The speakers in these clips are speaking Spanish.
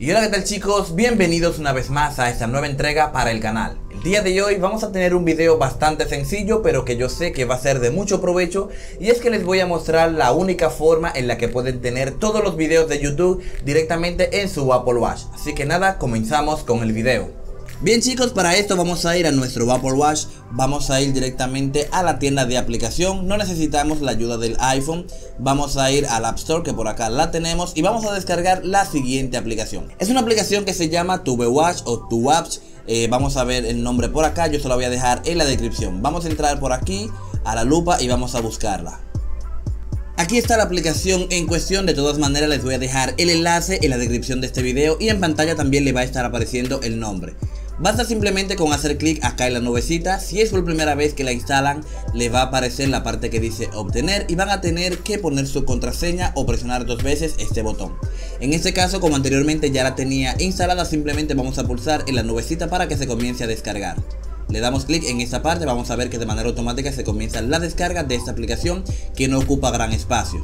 Y hola, ¿qué tal chicos? Bienvenidos una vez más a esta nueva entrega para el canal. El día de hoy vamos a tener un video bastante sencillo, pero que yo sé que va a ser de mucho provecho. Y es que les voy a mostrar la única forma en la que pueden tener todos los videos de YouTube directamente en su Apple Watch. Así que nada, comenzamos con el video. Bien chicos, para esto vamos a ir a nuestro Apple Watch, vamos a ir directamente a la tienda de aplicación, no necesitamos la ayuda del iPhone, vamos a ir al App Store que por acá la tenemos y vamos a descargar la siguiente aplicación. Es una aplicación que se llama TubeWatch o TubeWatch, vamos a ver el nombre por acá, yo se lo voy a dejar en la descripción. Vamos a entrar por aquí a la lupa y vamos a buscarla. Aquí está la aplicación en cuestión, de todas maneras les voy a dejar el enlace en la descripción de este video y en pantalla también le va a estar apareciendo el nombre. Basta simplemente con hacer clic acá en la nubecita. Si es por primera vez que la instalan, les va a aparecer la parte que dice obtener y van a tener que poner su contraseña o presionar 2 veces este botón. En este caso, como anteriormente ya la tenía instalada, simplemente vamos a pulsar en la nubecita para que se comience a descargar. Le damos clic en esta parte, vamos a ver que de manera automática se comienza la descarga de esta aplicación que no ocupa gran espacio.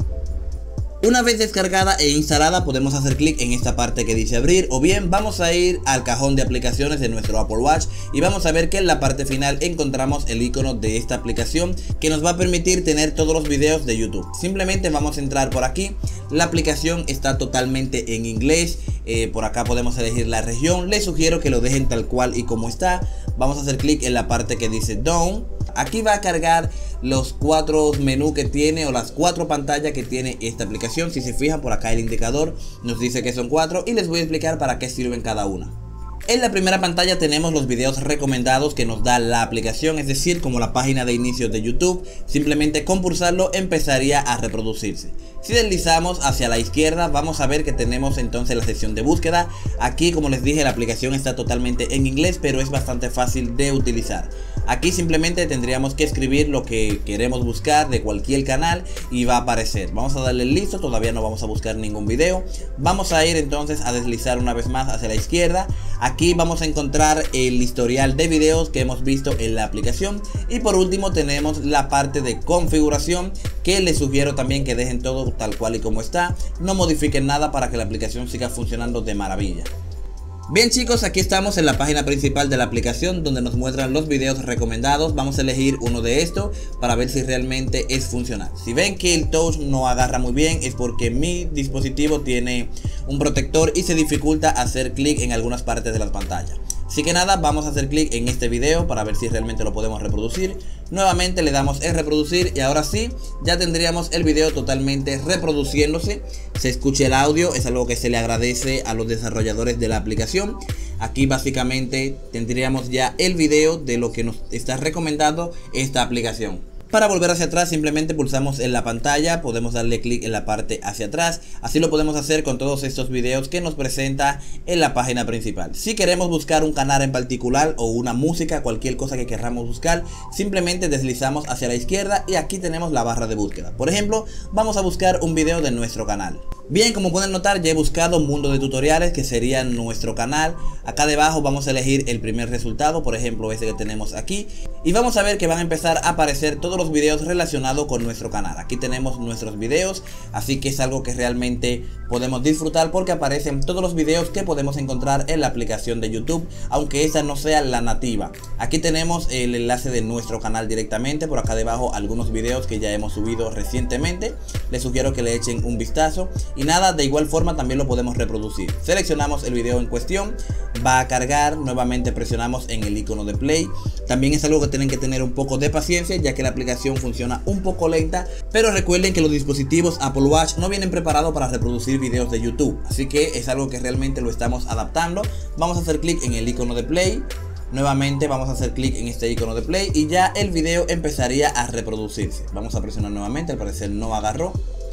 Una vez descargada e instalada podemos hacer clic en esta parte que dice abrir, o bien vamos a ir al cajón de aplicaciones de nuestro Apple Watch y vamos a ver que en la parte final encontramos el icono de esta aplicación que nos va a permitir tener todos los videos de YouTube. Simplemente vamos a entrar por aquí, la aplicación está totalmente en inglés, por acá podemos elegir la región, les sugiero que lo dejen tal cual y como está. Vamos a hacer clic en la parte que dice Down. Aquí va a cargar los 4 menús que tiene o las 4 pantallas que tiene esta aplicación. Si se fijan por acá el indicador nos dice que son 4 y les voy a explicar para qué sirven cada una. En la primera pantalla tenemos los videos recomendados que nos da la aplicación, es decir, como la página de inicio de YouTube. Simplemente con pulsarlo empezaría a reproducirse. Si deslizamos hacia la izquierda vamos a ver que tenemos entonces la sección de búsqueda. Aquí, como les dije, la aplicación está totalmente en inglés, pero es bastante fácil de utilizar. Aquí simplemente tendríamos que escribir lo que queremos buscar de cualquier canal y va a aparecer. Vamos a darle listo, todavía no vamos a buscar ningún video. Vamos a ir entonces a deslizar una vez más hacia la izquierda. Aquí vamos a encontrar el historial de videos que hemos visto en la aplicación. Y por último tenemos la parte de configuración, que les sugiero también que dejen todo tal cual y como está. No modifiquen nada para que la aplicación siga funcionando de maravilla. Bien chicos, aquí estamos en la página principal de la aplicación donde nos muestran los videos recomendados. Vamos a elegir uno de estos para ver si realmente es funcional. Si ven que el touch no agarra muy bien es porque mi dispositivo tiene un protector y se dificulta hacer clic en algunas partes de la pantalla. Así que nada, vamos a hacer clic en este video para ver si realmente lo podemos reproducir. Nuevamente le damos en reproducir y ahora sí, ya tendríamos el video totalmente reproduciéndose. Se escucha el audio, es algo que se le agradece a los desarrolladores de la aplicación. Aquí básicamente tendríamos ya el video de lo que nos está recomendando esta aplicación. Para volver hacia atrás simplemente pulsamos en la pantalla, podemos darle clic en la parte hacia atrás. Así lo podemos hacer con todos estos videos que nos presenta en la página principal. Si queremos buscar un canal en particular o una música, cualquier cosa que queramos buscar, simplemente deslizamos hacia la izquierda y aquí tenemos la barra de búsqueda. Por ejemplo, vamos a buscar un video de nuestro canal. Bien, como pueden notar ya he buscado Mundo de Tutoriales, que sería nuestro canal. Acá debajo vamos a elegir el primer resultado, por ejemplo este que tenemos aquí. Y vamos a ver que van a empezar a aparecer todos los videos relacionados con nuestro canal. Aquí tenemos nuestros videos, así que es algo que realmente podemos disfrutar porque aparecen todos los videos que podemos encontrar en la aplicación de YouTube, aunque esta no sea la nativa. Aquí tenemos el enlace de nuestro canal directamente, por acá debajo algunos videos que ya hemos subido recientemente. Les sugiero que le echen un vistazo. Y nada, de igual forma también lo podemos reproducir. Seleccionamos el video en cuestión, va a cargar, nuevamente presionamos en el icono de play. También es algo que tienen que tener un poco de paciencia, ya que la aplicación funciona un poco lenta, pero recuerden que los dispositivos Apple Watch no vienen preparados para reproducir videos de YouTube, así que es algo que realmente lo estamos adaptando. Vamos a hacer clic en el icono de play. Nuevamente vamos a hacer clic en este icono de play y ya el video empezaría a reproducirse. Vamos a presionar nuevamente, al parecer no agarró.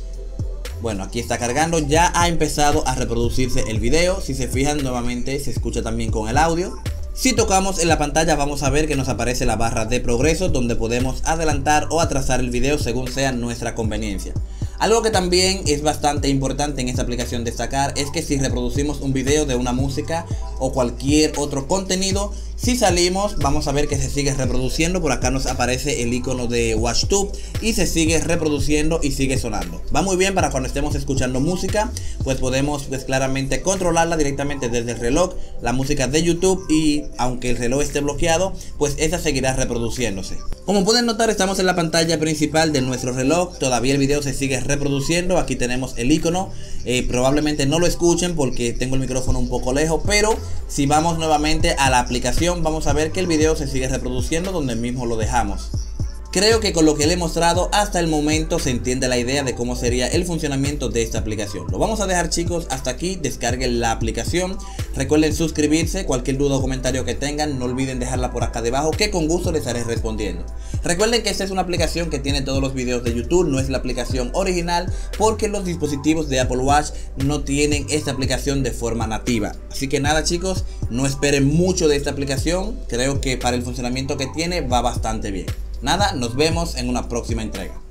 Bueno, aquí está cargando, ya ha empezado a reproducirse el video. Si se fijan, nuevamente se escucha también con el audio. Si tocamos en la pantalla vamos a ver que nos aparece la barra de progreso donde podemos adelantar o atrasar el video según sea nuestra conveniencia. Algo que también es bastante importante en esta aplicación destacar es que si reproducimos un video de una música o cualquier otro contenido. Si salimos, vamos a ver que se sigue reproduciendo. Por acá nos aparece el icono de WatchTube y se sigue reproduciendo y sigue sonando. Va muy bien para cuando estemos escuchando música, pues podemos claramente controlarla directamente desde el reloj, la música de YouTube, y aunque el reloj esté bloqueado, pues esa seguirá reproduciéndose. Como pueden notar, estamos en la pantalla principal de nuestro reloj. Todavía el video se sigue reproduciendo. Aquí tenemos el icono. Probablemente no lo escuchen porque tengo el micrófono un poco lejos, pero si vamos nuevamente a la aplicación, vamos a ver que el video se sigue reproduciendo donde mismo lo dejamos. Creo que con lo que le he mostrado hasta el momento se entiende la idea de cómo sería el funcionamiento de esta aplicación. Lo vamos a dejar, chicos, hasta aquí. Descarguen la aplicación. Recuerden suscribirse. Cualquier duda o comentario que tengan, no olviden dejarla por acá debajo, que con gusto les estaré respondiendo. Recuerden que esta es una aplicación que tiene todos los videos de YouTube. No es la aplicación original porque los dispositivos de Apple Watch no tienen esta aplicación de forma nativa. Así que nada, chicos, no esperen mucho de esta aplicación. Creo que para el funcionamiento que tiene va bastante bien. Nada, nos vemos en una próxima entrega.